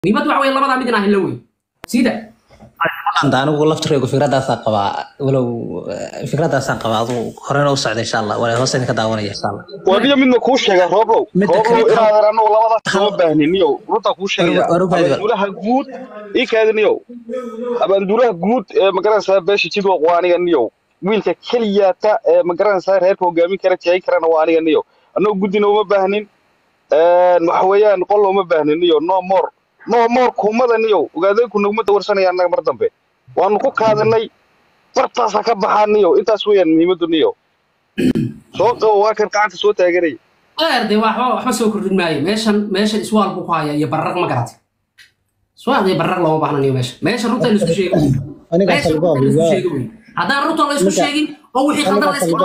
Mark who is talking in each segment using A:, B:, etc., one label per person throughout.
A: muhiimadu waxa weeye labada mid inaan hello wey sida
B: أنا أقول لفت ريقو فكرة ثقبة ولو فكرة ثقبة خرينا وصعد إن شاء الله ولا هوسين كداوني إن شاء الله.
C: ودي من كوش يا روبو إلى أنا والله ما تسمع بهنيو رتا كوش يا أبندورها جود إيه كذا نيو أبندورها جود مكان سير باش تجدوا قوانين نيو ويلك كلية مكان سير هيك وجامي كرة شيء كرة قوانين نيو أنا جود نو مبهنين محويا نقول له مبهنين نيو no more kumada niyo ugaadey ku nugma dawarsanayaan naga mar dambe waanu ku kaadanay fartaas ka baxaaniyo intaas weeyaan muhiimadu niyo soo waa kan qacanta soo taageeray
A: arday waxba soo kordhin maayo meeshan iswaal buu ku haya iyo barraq ma garatay iswaal iyo barraq loo baahnaniyo meesha runta la isku sheegay aniga qalbaa hadaan runta la isku sheegin oo wixii khaldan la isku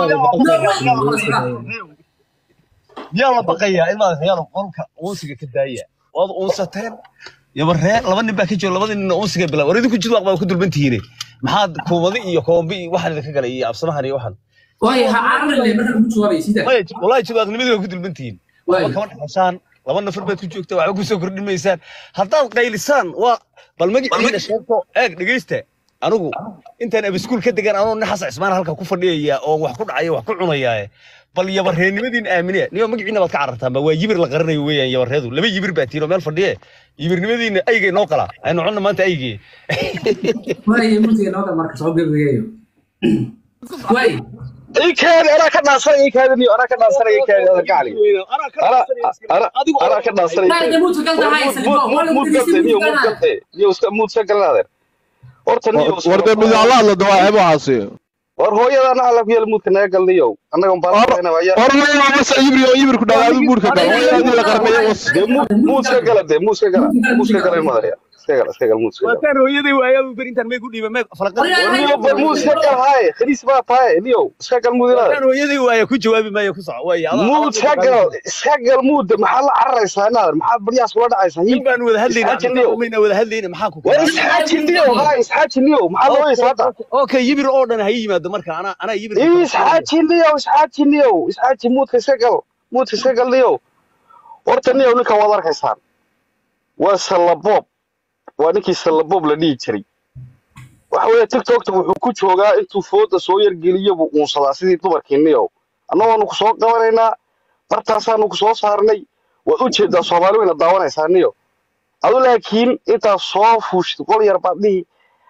D: يلا بقية إما يلا قولك أوسك كداية وضع أوساتين يبرر لبن نبأ كيجو لبن أوسك بلا وريدك كجد وقبل كدر بنتيني محاد كومضي يكومبي واحد ذاك قال إيه أبصمها لي واحد
A: واي عامل اللي مثلا كنت شوي سيدا
D: والله كجد وقبل نبي كدر بنتين كمان حسان لبن نفر بيت كجو كتوا عقب سكر الميسان حتى قايل لسان بالمجي إيه شايفه إيه دقيسته أنا أنت بسكول كده أنا نحس عثمان هلك كفر لي أو وحكون عيه وحكون عناية بل يبرهن نمدين آمنة نيوم مجينا بتكعرتها ما يجبر القرن ويا يبرهذو لما يجبر باتيرو مال فرديه يجبر نمدين أيجي نقلة أنا عنا ما أنت أيجي
A: ما يموت ينقل مركز عقب وياه كويس
C: إيه كان أنا كنا صري إيه كان أنا كنا صري إيه كان هذا قالي أنا كنا صري
A: لا يموت في قلده هاي
C: موت سجل هذا
E: ورد من الله دواء أبو عاصي
C: هو يا أنا على في الموت كنا قال لي يو أنا يوم بارك أنا وياه
E: ورد بس يبري كده هذا الموت كده ويا هذه القرمية وص
C: موت سجل المدرية سجل موت سجل
D: وكان هو يدي وياه برينتان ما يقول لي ما فلقت
C: موت سجل هاي خليس ما هاي اليوم سجل مدير
D: كان هو يدي وياه كل جوابي ما يخصع وياه
C: موت سجل موت محل عرس أنا محل برياس ولا عايز هي
D: يبان وذهلينا ومين وذهلينا محاكو
C: إسحاق اليوم هاي إسحاق اليوم محل ويس هذا
D: أوكي يبر أوردن هاي ما دمرك أنا يبر
C: إسحاق اليوم موت سجل اليوم ورتني ونك وضرك إسحاق وسلبوب وأنك سلبوب لدي تري وحوي تيك توك تبغى كوجا أنتو فوت صوير جليه وصلاسي تبغى كنيو أنا ونقصو قوارينا برتاسا نقصو صارني وأجد الصومالي من الدوام إسحاقنيو أقول لكن أنت صوف وش تقول يا ربي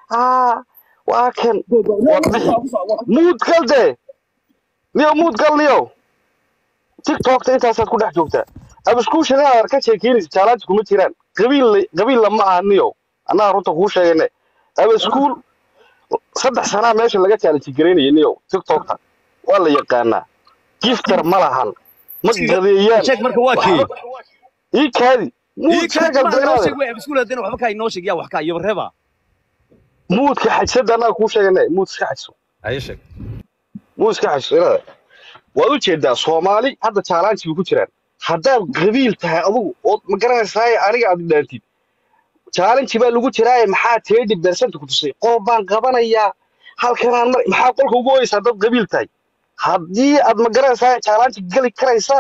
C: وأكن موت كلده موت قال ليو تيك توك أنت سأتكون حجوبته أبسكوش أنا أركض كيني جالات كم تيران قبيل لما أنيو أنا أروح أخوش يعني أبسكول صدق سنة ماشي لقيت على تجريني نيو تيك توك ولا يقانا كيفتر ملهان مقدريان
D: شيك مركب واكي
C: إيه كذي
D: بسكول هذين وحبك هاي نوشك يا وحكا يبرهبا
C: موت كحسد أنا أخوش يعني موت كحسو
D: أي شيء
C: موت كحسو لا وأجد الصومالي هذا تالانتي بكتيران هذا قبيل تهاو مقرن ساي أريع بدأتي challenge baa lagu jiraa maxaa 30% ku tusay qoobaan qabanaya halkan maxaa qolka ugu hoysa dad qabiil tahay hadii aad ma garanaysaa challenge gali karaysaan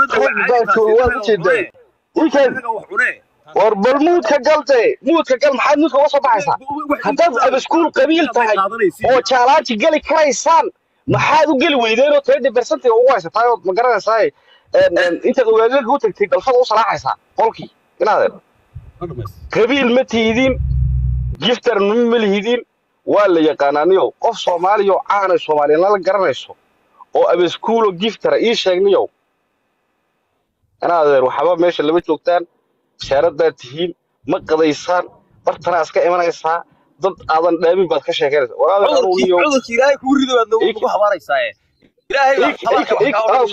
C: war bal muudka gal maxaad muudka uga soo baxaysaa haddaad abaskuul qabiil tahay oo challenge gali karaysaan maxaad u gali weydeen oo 30% ugu haysataa oo ma garanaysaa intaad ogaadeen ku tagtay dalfada u salaaxaysaa qolkii inaad قبيل متيدين جفتر مملهدين ولا يقانانيو قف صوماليو عانى صومالي لا قرنيسو او ابسكولو جفتر اي شيغنيو انا ادير وحباب ميشا لما جوجتان بشارada tihiin ma qadaysaan bartana iska imanaysa dad aadan dhaamin baad ka sheeganaysaa walaal cudurkii ilaahay ku rido baad ku xabaaraysaa ilaahay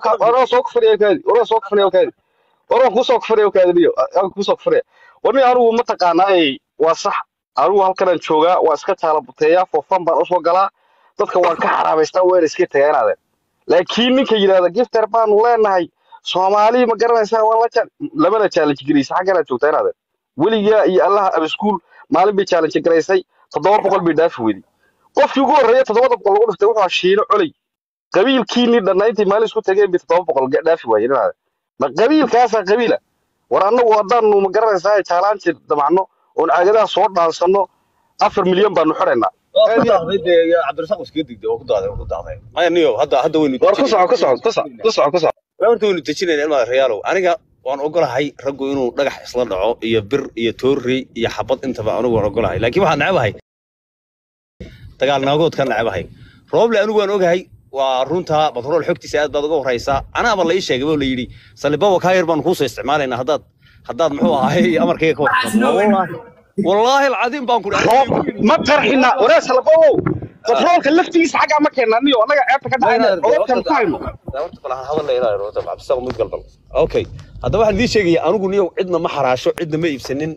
C: soo kufriyo warni anigu ma taqaanaay waa sax anigu halkan jooga waa iska taala buteeya foofan baan u soo galaa dadka waan ka xaraabaystaa weer iska tagaynaade laakiin ninka yiraahdo gifter baan leenahay Soomaali ma garanaysaa wala labada challenge gariisa xagana joogtaynaade waliga iyo Allah abskuul maalin bi challenge garaysay 700 bi dhaaf weedi qofkii ugu horeeyay 700 lagu dhiftay wuxuu shiino culay qabiilkiini dhanayntii maalin isku tagay bi 700 dhaaf waayeen ma qabiilkaas qabiila ورانو ودانو ما garanaysaa challenge dabacno oo caagadaha soo dhaansano 4 milyan baan u xirayna
D: يا عبد الرزاق وش كدك ده وكداده ما ينيو هذا وين
C: كسع
D: انت وين تجينا ما ريالو انا waan ogolahay raggu inuu dhagax isla dhaco iyo bir iyo toori iyo xabad intaba anigu waan ogolahay laakiin waxaan nacabahay dagaal naagood kan nacabahay rooble anigu waan ogahay waa runta batrool xogtiisa aad baad uga horeysaa anaaba la ii sheegay oo la yiri salibawa ka yar baan ku soo isticmaalayna haddaad muxuu ahay amarkayga ka wallahi alcadiim baan ku
C: ma qarxina waraas salibawa batroolka laftiisa xaga ma keenaniyo anaga ceebta ka dhacayna oo kan taaymo
D: daawada kala hadal leeyahay roota absaaq mid galbal okay hadda waxaan idin sheegaya anigu niyow cidna ma xaraasho cidna ma iibsanin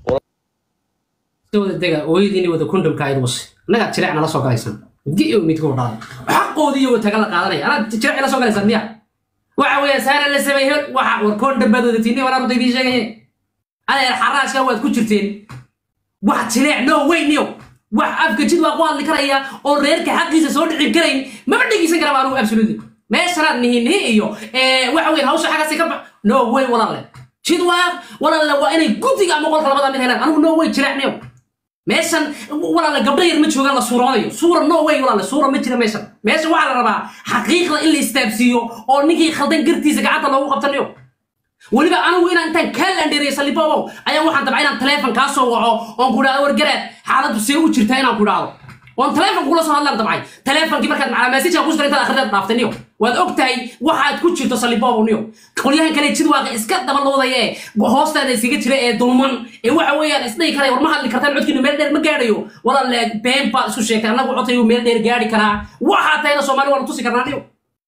A: soo dega ooyadiini wada kondhomka ay was naga jireecna la soo galaysan giyo mid ku dhaad xaqoodii wada tagal qaadanay ana jireec la soo galaysan miya waxa weeye saara la sameeyay waxa war kondhombadooda tiini wala ruday idin sheegay ana xaraashka waad ku jirteen wax jireec no way niyo wax afka jid waa ku hadli karaya oo reerka xaqiisa soo dhicin karayn ma dhigeysan kara baan absolutely meeshaan nihiin iyo waxa weeye hawsha xagaasi ka no way walaal jid waa inay guddiga ama qolka labada mid helaan anigu no way jireecniyo meeshan walaal gabdho yar ma joogaan la suuroonayo suura no way walaal suura ma jira meeshan waxa la rabaa xaqiiqda in la istaabsiyo oo ninkii khaldan gartiisa gacanta loogu qabtanayo waliba anigu inaan intaan calendar salibawo ayaan waxaan dabcay inaan telefoon ka soo waco oo ku dhaado wargaraad xaaladdu see u jirtaa inaan ku dhaado وان تلفون كله صار لنا طبعا تلفون كي مركز مع مسج أقول سريت أخذت نافتنيو وأكتاي واحد كل شيء تصلي بابو نيو كليها كانت شيء واقع إسكت دبل الله ضيّاه وهوست هذا سيجت شيء دولمن وعويا إسناي كراي ورمها اللي كرتان عدك إنه ميردير مقاريو ولا اللي بين باسو شيء كان لقوا عطيو ميردير قاري كنا واحد تاني صومالي ولا توصي كرنانيو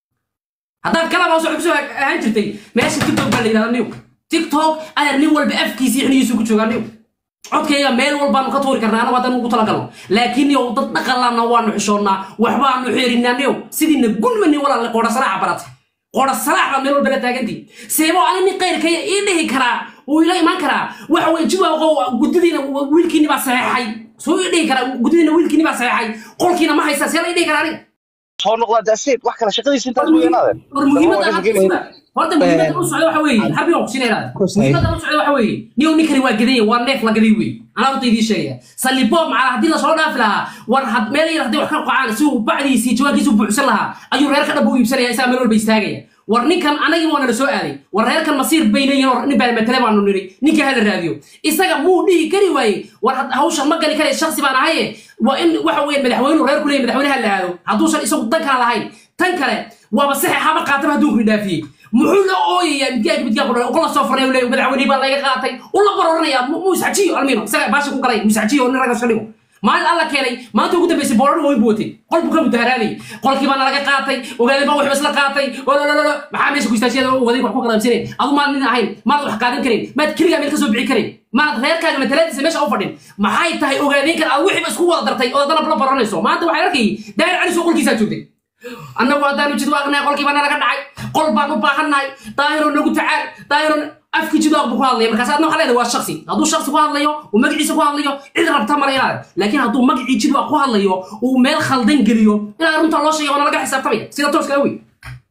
A: هذا الكلام أوسع بسوا هنجرتي ماشي تيك توك بالي كرنانيو تيك توك أنا نيو والبأف كيسي يعني يسوق كرنانيو codkayga meel walba aan ka toori karnaa anagu hadan ugu tala galno laakiin yow dad dhaqalaana waanu xishoonaa waxba aanu xeerinaanayo sidina gulmani walaal qoora salaax barat qoora salaax meel walba la taagantii seebo aan ni qeyrkay ii dhihi karaa oo ila iman karaa waxa weyn jiwa gudidiina wiilkiina ba saxay soo ii dhihi karaa gudidiina wiilkiina ba saxay qolkiina ma haysta see la ii dhihi karaa
C: soo noqda daasiid wax kala shaqadiisa intaas u yeenaadeen
A: muhiimada هذا مهمة الأسرة وحوي حبي أقصينا هذا مهمة الأسرة وحوي نيو نكري واجدين والنيف لقديوي أنا أعطي دي شيء صلي بوم على هدي لصورنا فلها ورحب مالي رح دي وحكي قاعد سو بعدي سيجواجي سو بحسلها أيو رير كده بوي بسنة يسامر البيستاجية ورني كان أنا يوم أنا سؤالي ورير كان مصير بيني ونبى المكلام عنه نري نيجي هذا الراديو إستاجا مو دي كري واي ورحب هوش ما قال كري الشخص بأنا هاي وإن وحوي مدحوين ورير كلهم مدحوين هلا هدوش الإسوق تنكر على هاي تنكره وبصح حما قاتم هدوك ندافي محول أوي مجاج بتجاكل وكل صفر يولي وبدعوني بالله قاطي والله برورنيا مساعدي أرمينو باش أكون قري مساعدي ونرجع سليمو ما الله كلي ما تقول تبي سبورن هو يبوتي قل بكم دهراني قل كي ما نرجع قاطي وقال بروح بس لقاطي ولا ما حامس كوستاشي وذي بحكم كلام سنين أظن ما لنا هين ما نروح قادم كريم ما تكلي عمل كسب بعي كريم ما غير كان من ثلاثة سماش أوفرين ما حي تهي وقالين كان أوحي بس هو درتي أو ضرب براني سو ما أنت وحيركي داير على سوق الكيسات جودي أنا وأنا نجد وأنا قل كي ما نرجع نعي قل بانو باهناي طاهر نقول تعال طاهر أفكي جدا بقول لي مركز أنا خلينا هو الشخصي هذا الشخص قال ليه ومجلس قال ليه إذا ربط مريان لكن هذا مجلس جدا قال ليه ومال خالدين قليو إلى رمت الله شيء وأنا رجع حساب طبيعي سيدا توش كوي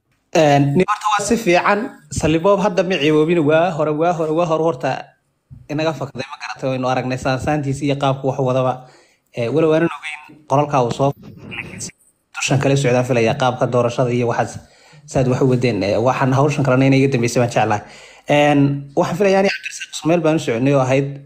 B: نبرت واسف عن سلبوب هذا معي وبين هرتا إنك فكر ما كانت إنه أرجع نسان سانتيسي قاب وحوضا ولو أنا نبين قرالك وصوف عشان كلا سعودان في الأيقاب كدور الشظية واحد ساد وحودين واحد هورشان كرانين يقدم بيسمع شعله واحد في يعني عبد الرزاق اسماعيل بن سعودي وهيد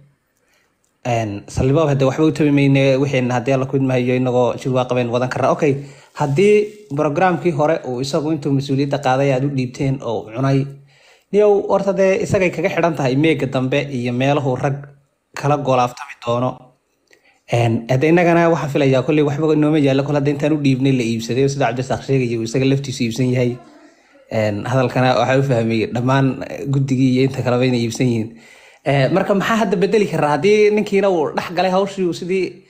B: سلباب هذا وحبوت من وحين هدي الله كود ما هي إنه شو واقبين وضن كرا أوكي هدي برنامج كي هراء ويساقوا أنتم مسؤولية قاضية يدو ديبتين أو عناي نيو ورثة ده إساقي كحدان تهاي ميك الدنبا يميله رج كلا جولاف تبيتونه هذا إننا واحد في الأيام كل واحد بقول إنه مجال كل هذا إنتانو ديبني اللي يبصدي وسد عبد الرزاق شيء ويساق لفتي سيبسني هاي هذا الكلام أحاول فهمي لما قد جي أنت كلامين يبسنين مركب ما حد بدلي كرادي نكينا ورح قالي هاوشي وسدي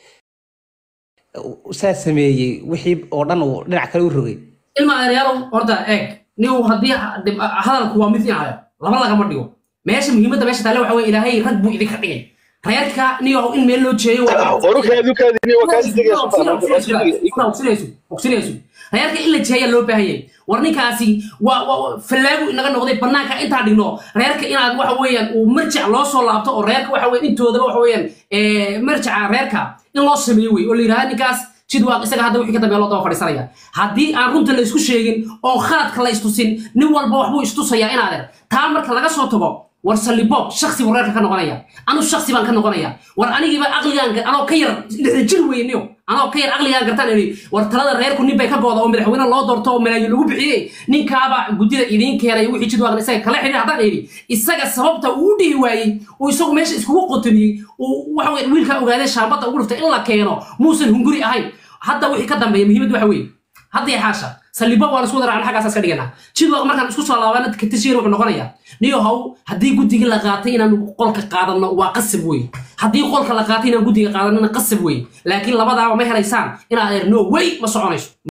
B: وساس سمي وحيب أردن ونعكر ورقي
A: ilma areero horta eeg niyo hadii hadalku waa mid yahay laba laga ma dhigo meesha muhiimada meesha taale waxa weey ilaahay rag buu idin ka dhigay reerka niyo in meel loo jeeyo
C: orukaadu niyo wakaasi digay
A: reerka illa jeeya loo baahayay warninkaasi waa falaagu inaga noqday banaanka inta dhigno reerka inaad waxa weeyaan uu marjac loo soo laabto oo reerka waxa weeyaan intooda waxa weeyaan marjaca reerka in loo sameeyo way oo leeyahay ninkaas jidwaaq isaga hadda wixii ka dambeeyo loo daba fadhiisanaya haddii aan runta la isku sheegin oo khaladka la istusin nin walba waxbuu istusayaa inaad taa marka laga soo tago war salibob shakhsi wareerka ka noqonaya anu shakhsi baan ka noqonaya war anigiiba aqligaan anoo ka yar jir weyniyo anoo ka yar aqligaan gartaan iri war talada reerku nin bay ka gooda oo madaxweyne loo doorto oo malaayiin lagu bixiyay ninkaaba gudida idin keenay wixii jidwaaq isaga kala xiriir haddaan iri isaga sababta uu dhihi waayay oo isagu meesha iskugu qotomiyey oo waxa weeye wiilka ogaadee shaambada ugu dhuftay in la keeno muusan hunguri ahayn hadda wixii ka dambeeya muhiimad waxa weeye hadda xaasha salibo waa isku daraan xagaas iska dhigana jidwaaq markaan isku soo laabana ka tashiir wuxuu noqonaya niyo haw hadii gudiga la qaatay inaan qolka qaadano waa qasab weey hadii qolka la qaatay inaan gudiga qaadanana qasab weey laakiin labadaaba ma helaysaan inaad no way ma soconayso